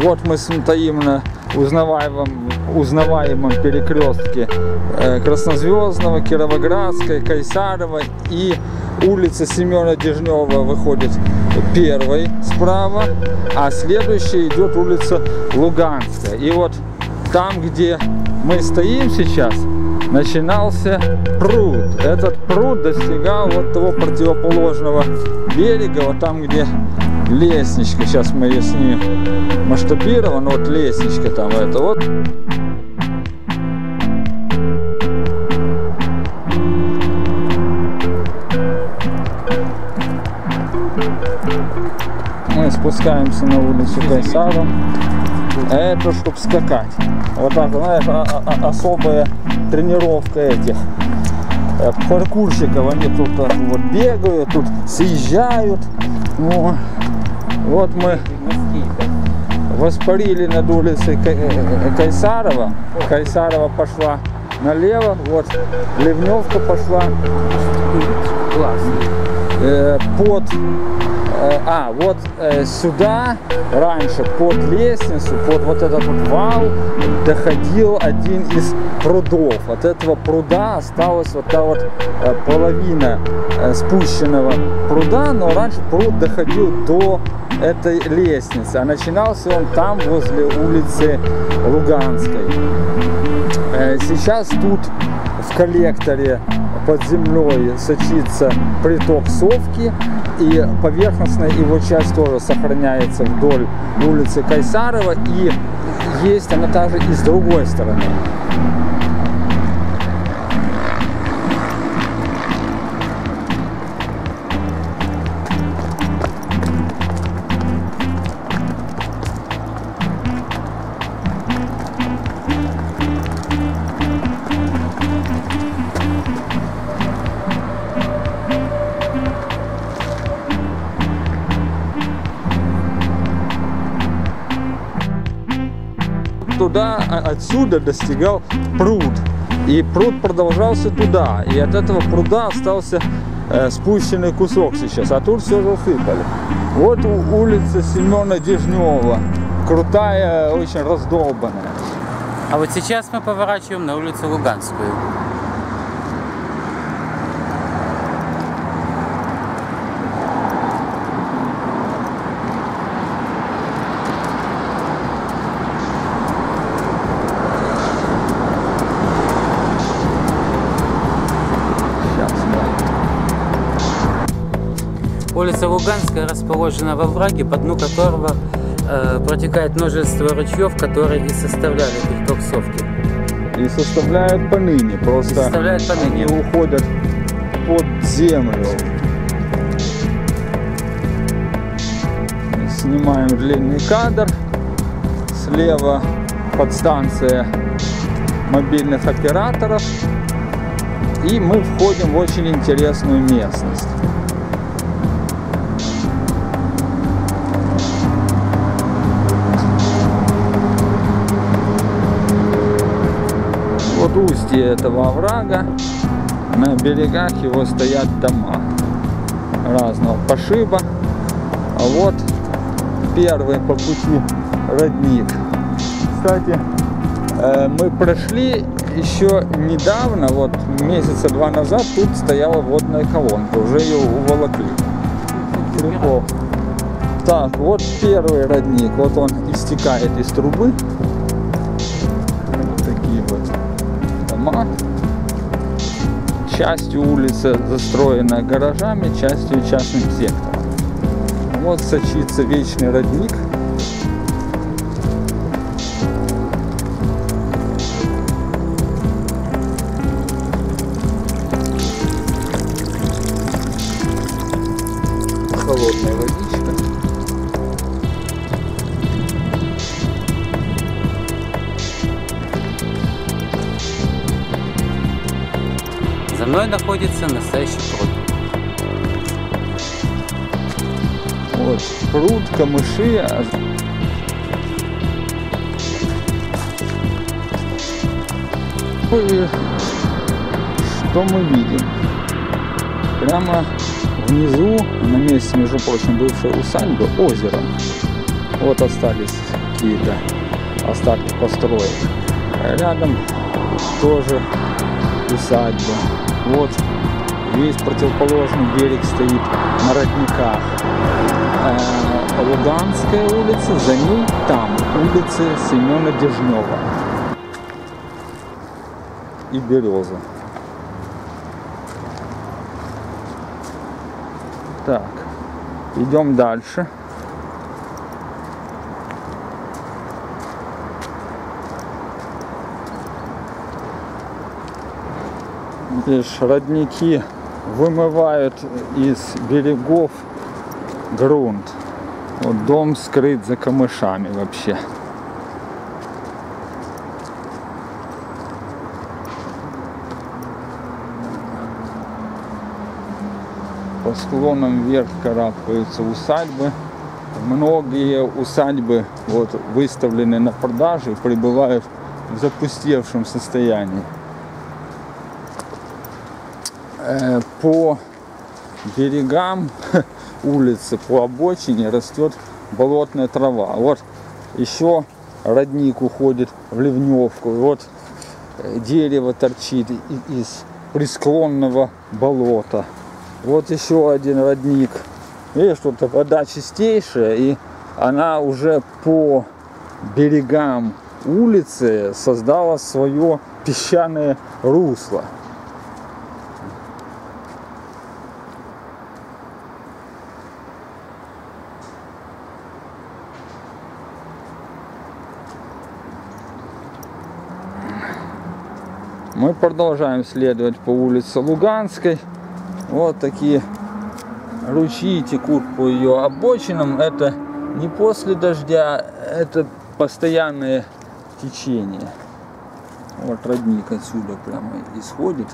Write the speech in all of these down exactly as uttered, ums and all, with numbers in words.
Вот мы стоим на узнаваемом, узнаваемом перекрестке Краснозвездного, Кировоградской, Кайсарова, и улица Семена Дежнева выходит первой справа, а следующая идет улица Луганская. И вот там, где мы стоим сейчас, начинался пруд. Этот пруд достигал вот того противоположного берега, вот там, где лестничка. Сейчас мы ее снимем масштабировано, вот лестничка там это вот. Мы спускаемся на улицу Кайсарова. Это чтобы скакать. Вот так, знаешь, особая тренировка этих паркурщиков. Они тут вот бегают, тут съезжают. Ну, вот мы воспарили над улицей Кайсарова. Кайсарова пошла налево. Вот Ливневка пошла э, под... А, вот э, сюда раньше под лестницу, под вот этот вот вал доходил один из прудов. От этого пруда осталась вот та вот э, половина э, спущенного пруда, но раньше пруд доходил до этой лестницы, а начинался он там возле улицы Луганской. Э, сейчас тут в коллекторе под землей сочится приток Совки, и поверхностная его часть тоже сохраняется вдоль улицы Кайсарова, и есть она также и с другой стороны. Туда, отсюда достигал пруд, и пруд продолжался туда, и от этого пруда остался э, спущенный кусок сейчас, а тут все засыпали. Вот улица Семена Дежнева, крутая, очень раздолбанная. А вот сейчас мы поворачиваем на улицу Луганскую. Улица Луганская расположена во враге, по дну которого э, протекает множество ручьев, которые и составляли приток Совки. И составляют поныне, просто составляют поныне. Они уходят под землю. Снимаем длинный кадр. Слева подстанция мобильных операторов. И мы входим в очень интересную местность. Вот устье этого оврага, на берегах его стоят дома разного пошиба. А вот первый по пути родник. Кстати, мы прошли еще недавно, вот месяца два назад, тут стояла водная колонка, уже ее уволокли. Прикол. Так, вот первый родник, вот он истекает из трубы. Вот такие вот дома. Частью улица застроена гаражами, частью частным сектором. Вот сочится вечный родник. Холодная водичка. За мной находится настоящий пруд. Вот пруд, камыши. И что мы видим? Прямо внизу, на месте, между прочим, бывшей усадьбы, озеро. Вот остались какие-то остатки построек. Рядом тоже усадьба. Вот весь противоположный берег стоит на родниках. Луганская улица, за ней там улицы Семена Дежнева и Береза. Так, идем дальше. Здесь родники вымывают из берегов грунт. Вот дом скрыт за камышами вообще. По склонам вверх карабкаются усадьбы. Многие усадьбы вот выставлены на продажу и пребывают в запустевшем состоянии. По берегам улицы, по обочине растет болотная трава. Вот еще родник уходит в ливневку. Вот дерево торчит из присклонного болота. Вот еще один родник. Видишь, тут вода чистейшая, и она уже по берегам улицы создала свое песчаное русло. Мы продолжаем следовать по улице Луганской. Вот такие ручьи текут по ее обочинам. Это не после дождя, это постоянное течение. Вот родник отсюда прямо исходит.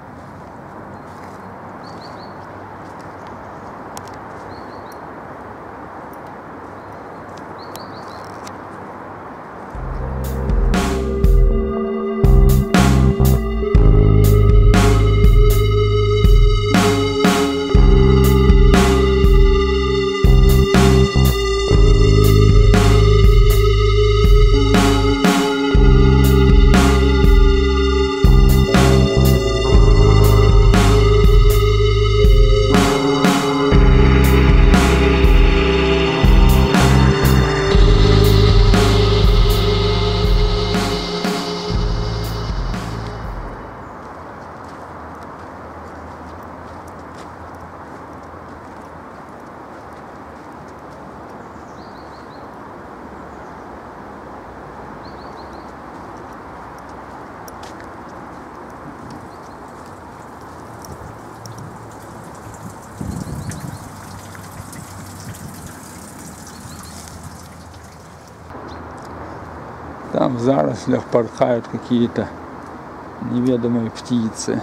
Там в зарослях порхают какие-то неведомые птицы.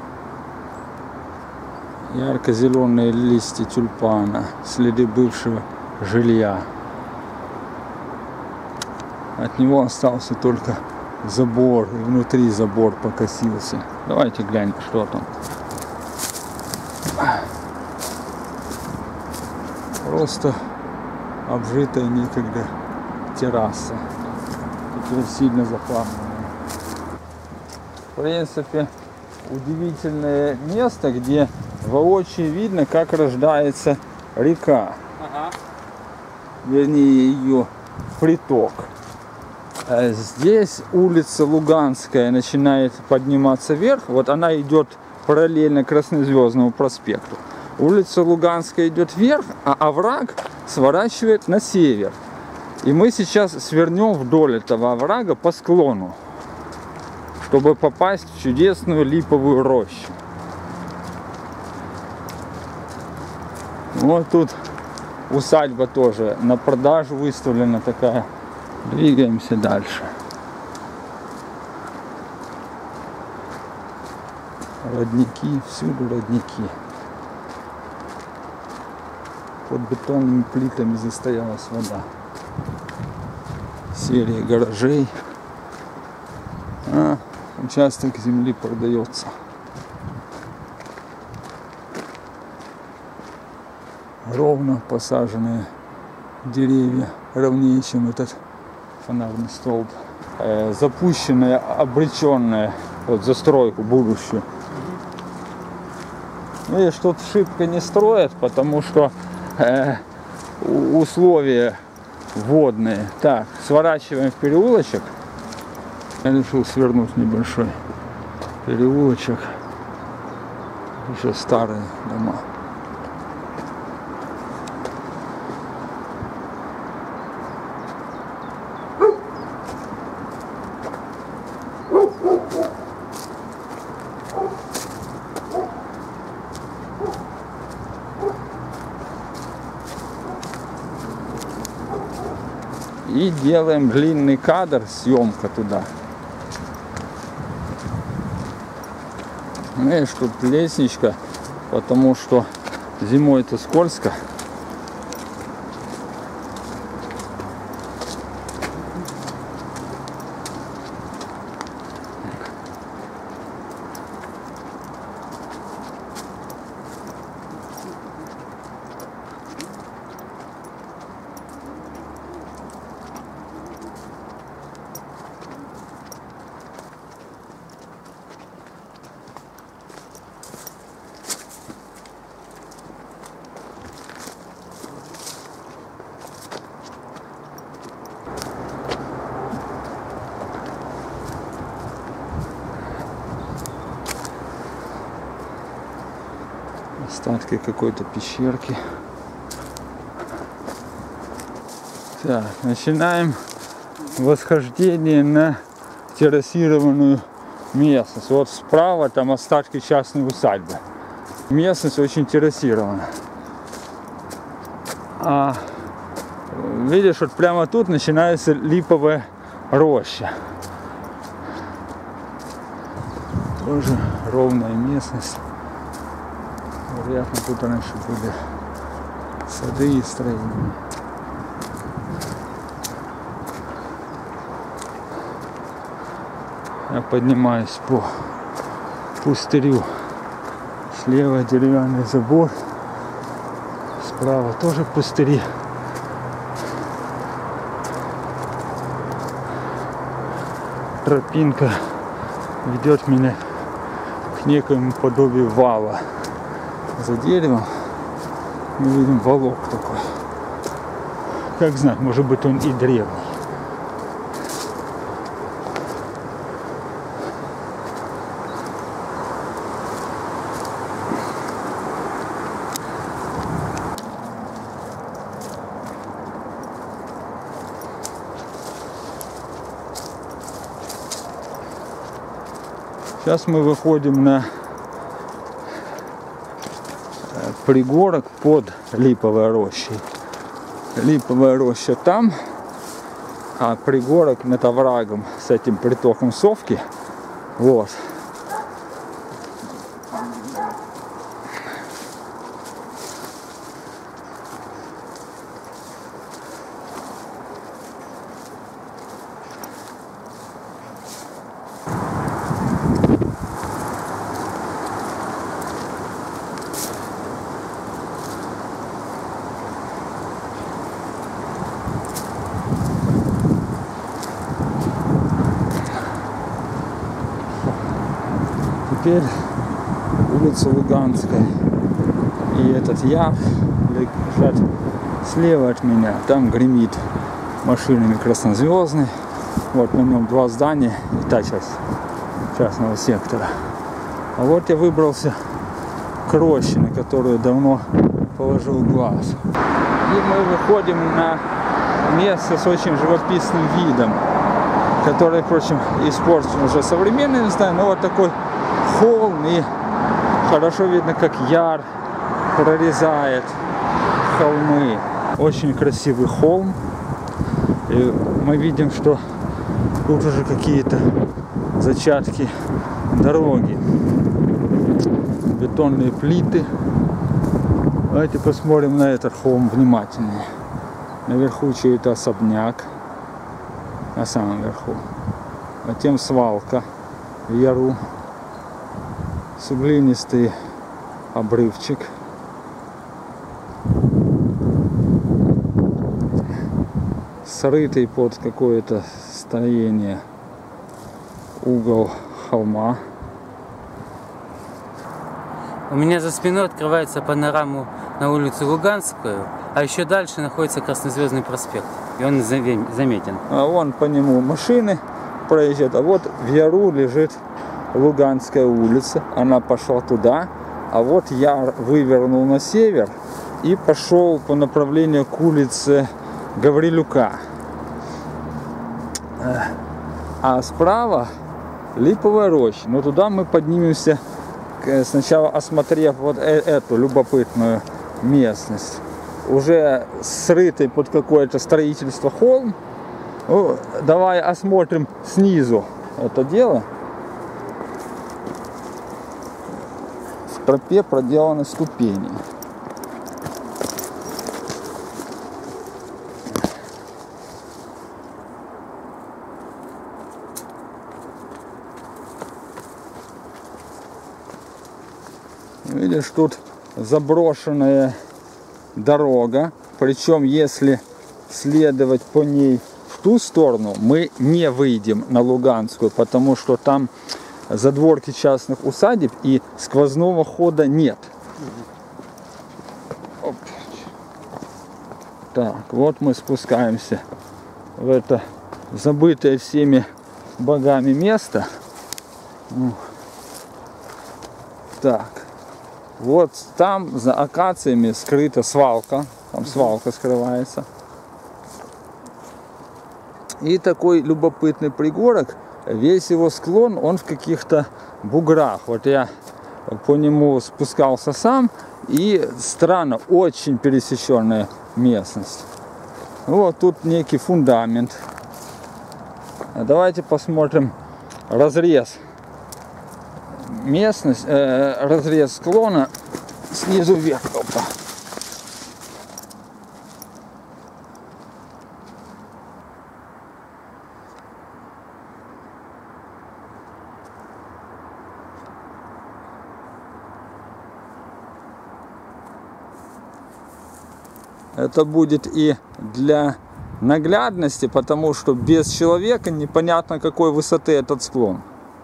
Ярко-зеленые листья тюльпана, следы бывшего жилья. От него остался только забор, и внутри забор покосился. Давайте глянем, что там. Просто обжитая некогда терраса. Теперь сильно заплавленная. В принципе, удивительное место, где воочию видно, как рождается река. Ага. Вернее, ее приток. Здесь улица Луганская начинает подниматься вверх. Вот она идет параллельно Краснозвездному проспекту. Улица Луганская идет вверх, а овраг сворачивает на север. И мы сейчас свернем вдоль этого оврага по склону, чтобы попасть в чудесную липовую рощу. Вот тут усадьба тоже на продажу выставлена такая. Двигаемся дальше. Родники, всюду родники. Под бетонными плитами застоялась вода. Серия гаражей. А, участок земли продается. Ровно посаженные деревья, ровнее, чем этот фонарный столб. Э, запущенная, обреченная вот, застройку будущую. Ну и что-то шибко не строят, потому что э, условия водные. Так, сворачиваем в переулочек. Я решил свернуть небольшой переулочек. Еще старые дома. И делаем длинный кадр, съемка туда. Видишь, тут лестничка, потому что зимой это скользко. Остатки какой-то пещерки. Так, начинаем восхождение на террасированную местность. Вот справа там остатки частной усадьбы. Местность очень террасирована. А видишь, вот прямо тут начинается липовая роща. Тоже ровная местность. Вероятно, тут раньше были сады и строения. Я поднимаюсь по пустырю. Слева деревянный забор. Справа тоже пустыри. Тропинка ведет меня к некоему подобию вала. За деревом мы видим волок такой. Как знать, может быть он и древний. Сейчас мы выходим на пригорок под Липовой рощей. Липовая роща там, а пригорок над оврагом с этим притоком Совки. Вот. Теперь улица Луганская и этот яр лежат слева от меня. Там гремит машинами краснозвездный. Вот на нем два здания и та часть частного сектора. А вот я выбрался к роще, на которую давно положил глаз. И мы выходим на место с очень живописным видом, который, впрочем, испорчен уже современными зданиями, но вот такой холм, и хорошо видно, как яр прорезает холмы. Очень красивый холм. И мы видим, что тут уже какие-то зачатки дороги. Бетонные плиты. Давайте посмотрим на этот холм внимательнее. Наверху чей-то особняк. На самом верху. Затем свалка в яру. Суглинистый обрывчик. срытый под какое-то строение угол холма. У меня за спиной открывается панорама на улицу Луганскую, а еще дальше находится Краснозвездный проспект, и он заметен. А вон по нему машины проезжают, а вот в яру лежит Луганская улица, она пошла туда, а вот я вывернул на север и пошел по направлению к улице Гаврилюка. А справа Липовая роща, но туда мы поднимемся, сначала осмотрев вот эту любопытную местность, уже срытый под какое-то строительство холм. Ну, давай осмотрим снизу это дело. В тропе проделаны ступени. Видишь, тут заброшенная дорога, причем если следовать по ней в ту сторону, мы не выйдем на Луганскую, потому что там задворки частных усадеб и сквозного хода нет. Оп. Так, вот мы спускаемся в это забытое всеми богами место. Так. Вот там за акациями скрыта свалка, там свалка скрывается. И такой любопытный пригорок, весь его склон, он в каких-то буграх. Вот я по нему спускался сам, и странно, очень пересеченная местность. Вот тут некий фундамент. Давайте посмотрим разрез. Местность, э, разрез склона снизу вверх. Опа. Это будет и для наглядности, потому что без человека непонятно, какой высоты этот склон.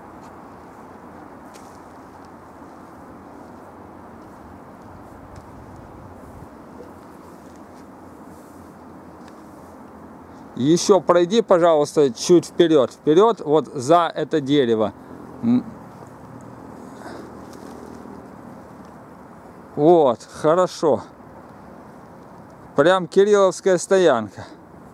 Еще пройди, пожалуйста, чуть вперед, вперед, вот за это дерево. Вот, хорошо. Прям Кирилловская стоянка.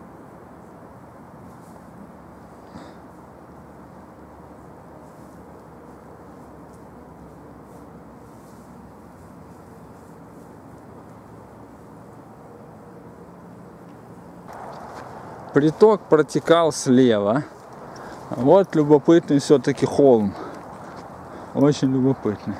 Приток протекал слева. Вот любопытный все-таки холм. Очень любопытный.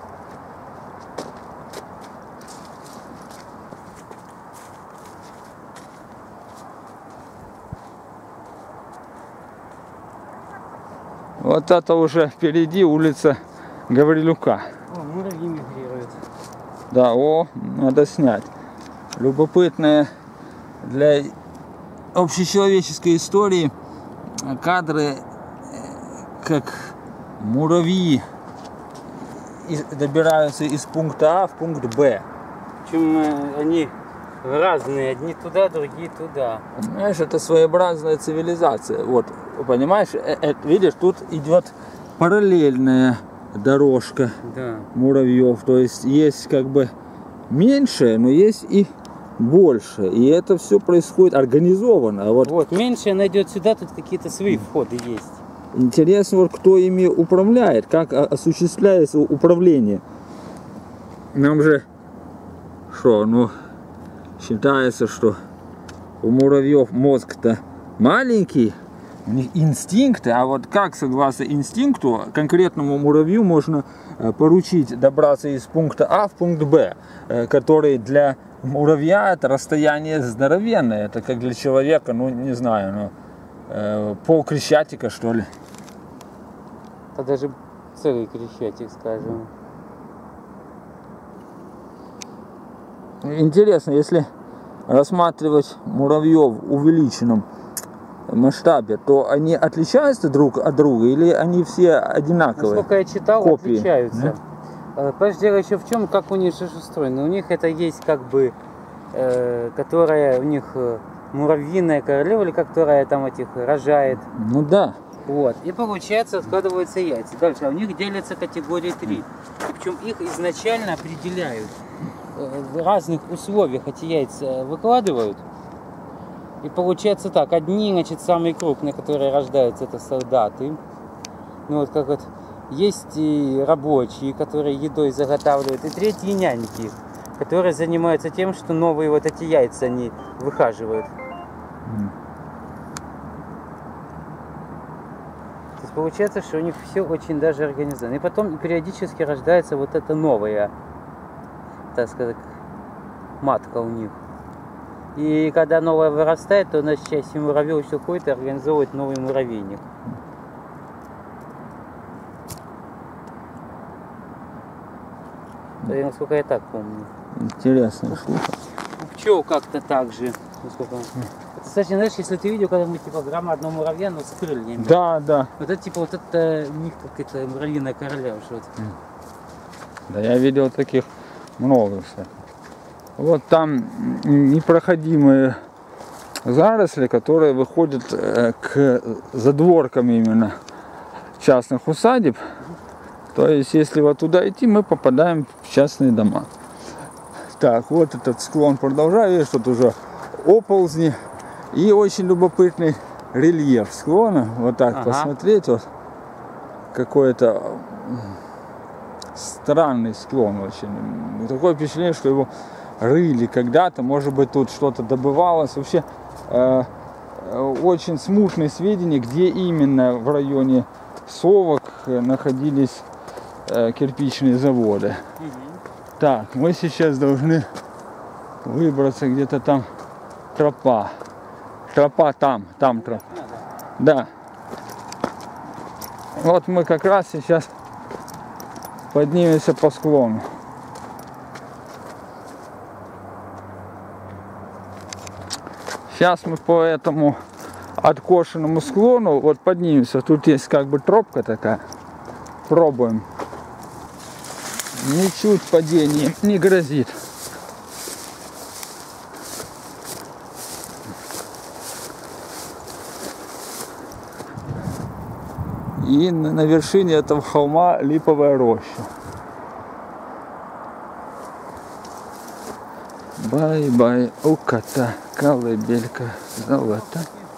Вот это уже впереди улица Гаврилюка. О, муравьи мигрируют. Да, о, надо снять. Любопытные для общечеловеческой истории кадры, как муравьи добираются из пункта А в пункт Б. Причем они разные, одни туда, другие туда. Понимаешь, это своеобразная цивилизация. Вот, понимаешь, э, э, видишь, тут идет параллельная дорожка, да, муравьев. То есть есть как бы меньше, но есть и больше. И это все происходит организованно. А вот, вот меньше она идет сюда, тут какие-то свои входы есть. Интересно, вот кто ими управляет, как осуществляется управление. Нам же что, ну, считается, что у муравьев мозг-то маленький, у них инстинкты, а вот как, согласно инстинкту, конкретному муравью можно поручить добраться из пункта А в пункт Б, который для муравья это расстояние здоровенное, это как для человека, ну, не знаю, ну, пол Крещатика, что ли. Это даже целый Крещатик, скажем. Интересно, если рассматривать муравьев в увеличенном масштабе, то они отличаются друг от друга или они все одинаковые? Насколько я читал, копии, отличаются. Да? Понимаешь, дело еще в чем, как у них же устроено. У них это есть как бы, э, которая у них муравьиная королева, или которая там этих рожает. Ну да. Вот. И получается, откладываются яйца. Дальше, а у них делятся категории три. И причем их изначально определяют. В разных условиях эти яйца выкладывают. И получается так, одни, значит, самые крупные, которые рождаются, это солдаты. Ну вот как вот, есть и рабочие, которые едой заготавливают, и третьи няньки, которые занимаются тем, что новые вот эти яйца они выхаживают. Mm. То есть получается, что у них все очень даже организовано. И потом периодически рождается вот эта новая, так сказать, матка у них. И когда новая вырастает, то на части муравьев все ходит и организовывает новый муравейник. Да, и насколько я так помню. Интересно, штука. Пчел как-то так же. Насколько... Это, кстати, знаешь, если ты видел когда-нибудь типа громадного муравья, но с крыльями. Да, да. Вот это типа вот это у них какая-то муравьиная королева. Что-то. Да, я видел таких много, кстати. Вот там непроходимые заросли, которые выходят к задворкам именно частных усадеб. То есть, если вот туда идти, мы попадаем в частные дома. Так, вот этот склон продолжаю. Видишь, тут уже оползни. И очень любопытный рельеф склона. Вот так ага. посмотреть. Вот какой-то странный склон очень. Такое впечатление, что его рыли когда-то. Может быть, тут что-то добывалось. Вообще, э, очень смутные сведения, где именно в районе Совок находились э, кирпичные заводы. Угу. Так, мы сейчас должны выбраться где-то там тропа. Тропа там, там тропа. Да. Вот мы как раз сейчас поднимемся по склону. Сейчас мы по этому откошенному склону вот поднимемся. Тут есть как бы тропка такая. Пробуем. Ничуть падение не грозит. И на вершине этого холма липовая роща. Бай-бай, у кота колыбелька золота.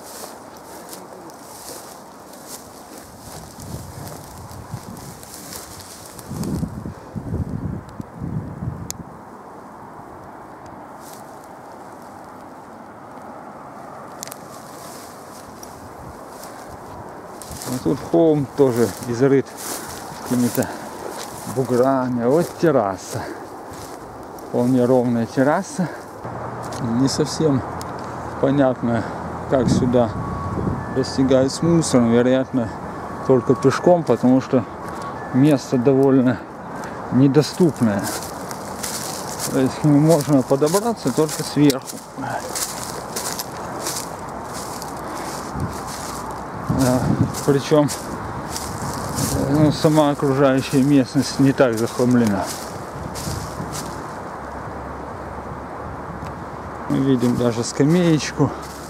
А тут холм тоже изрыт какими-то буграми. Вот терраса. Вполне ровная терраса. Не совсем понятно, как сюда достигают с мусором. Вероятно, только пешком, потому что место довольно недоступное. То есть к нему можно подобраться только сверху. Причем ну, сама окружающая местность не так захламлена. Мы видим даже скамеечку,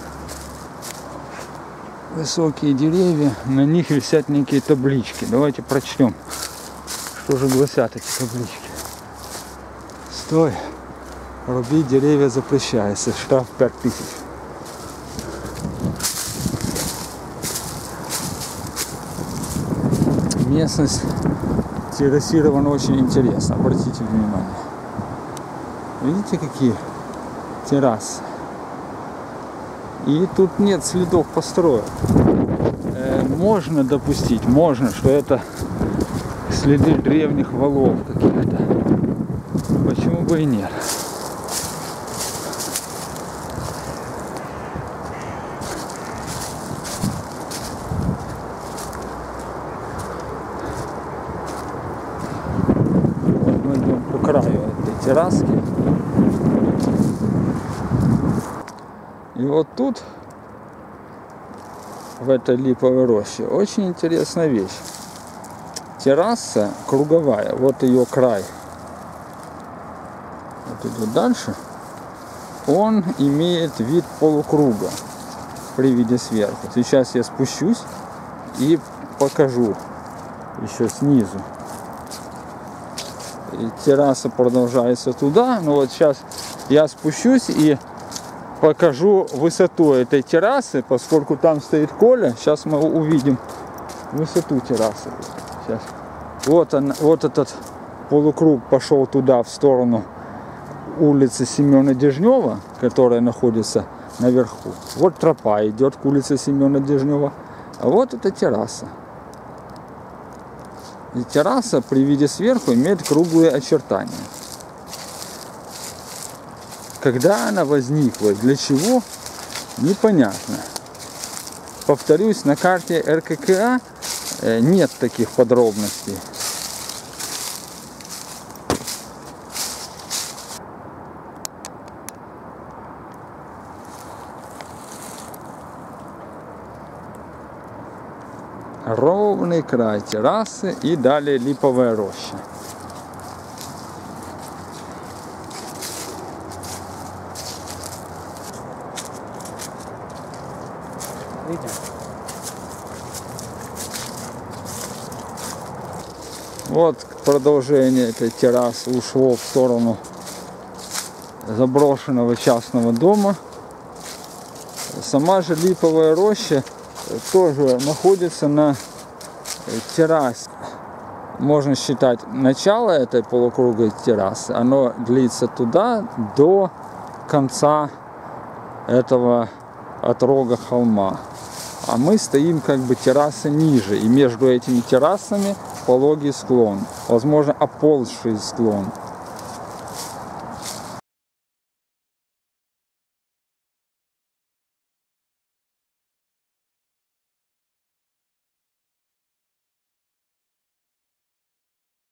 высокие деревья, на них висят некие таблички. Давайте прочтем, что же гласят эти таблички. Стой, рубить деревья запрещается, штраф пять тысяч. Местность террасирована очень интересно, обратите внимание. Видите, какие террасы? И тут нет следов построек. Э, можно допустить, можно, что это следы древних валов каких-то. Почему бы и нет? Терраски. И вот тут, в этой липовой роще, очень интересная вещь. Терраса круговая, вот ее край. Вот идет дальше. Он имеет вид полукруга при виде сверху. Сейчас я спущусь и покажу еще снизу. И терраса продолжается туда. Но вот сейчас я спущусь и покажу высоту этой террасы, поскольку там стоит Коля. Сейчас мы увидим высоту террасы. Сейчас. Вот он, вот этот полукруг пошел туда, в сторону улицы Семена Дежнева, которая находится наверху. Вот тропа идет к улице Семена Дежнева, а вот эта терраса. И терраса при виде сверху имеет круглые очертания. Когда она возникла, для чего, непонятно. Повторюсь, на карте эр ка ка а нет таких подробностей. Ровный край террасы и далее липовая роща. Видим? Вот продолжение этой террасы ушло в сторону заброшенного частного дома. Сама же липовая роща тоже находится на террасе. Можно считать начало этой полукруглой террасы. Оно длится туда до конца этого отрога холма. А мы стоим как бы террасы ниже. И между этими террасами пологий склон. Возможно, оползший склон.